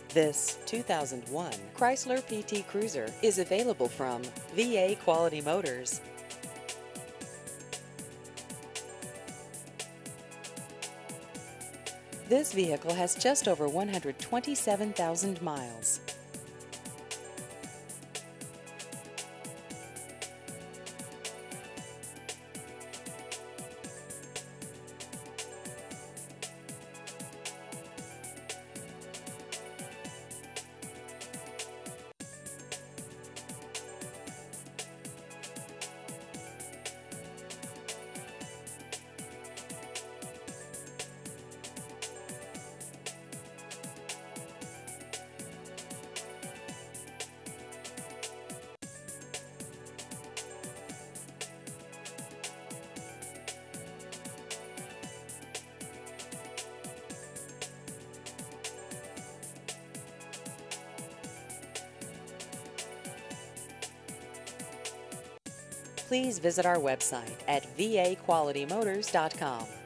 This 2001 Chrysler PT Cruiser is available from VA Quality Motors. This vehicle has just over 127,000 miles. Please visit our website at vaqualitymotors.com.